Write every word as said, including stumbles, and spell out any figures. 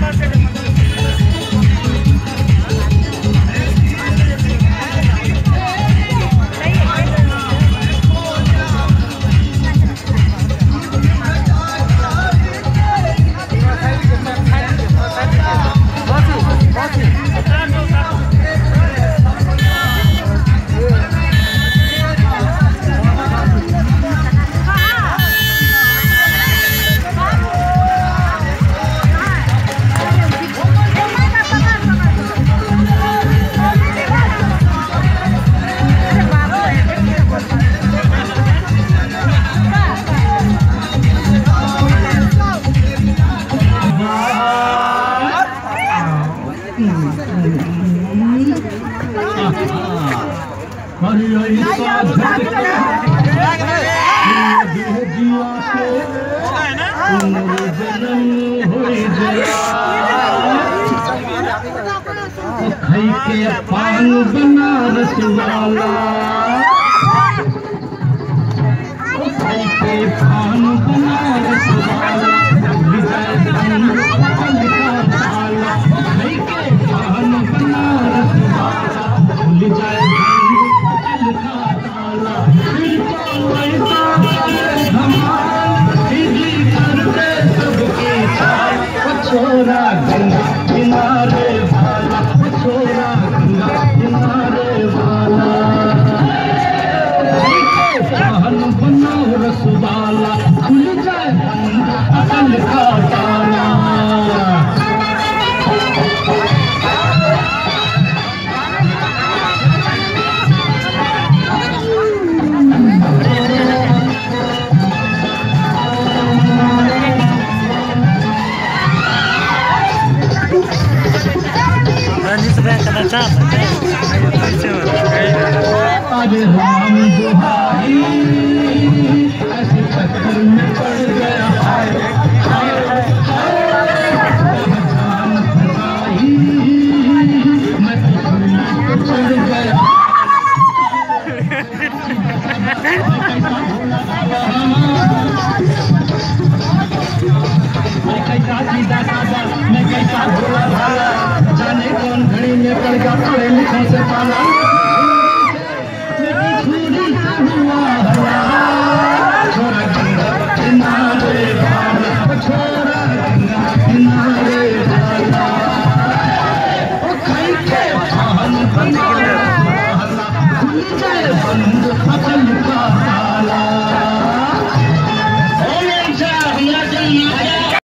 के पान बनारस वाला के पान बनारस वाला विजय के पान बनारस वाला विजय छोरा गंगा किनारे वाला छोरा गंगा किनारे वाला पान बनारस वाला खुल जाए अकल का ताला अरे राम दुहाई ऐसे चक्कर में पड़ गया मैं चढ़ गया मैं कैसा सीधा साधा मैं कैसा भोला भाला जाने कौन घड़ी में पड़ गया पढ़े लिखों से पाला।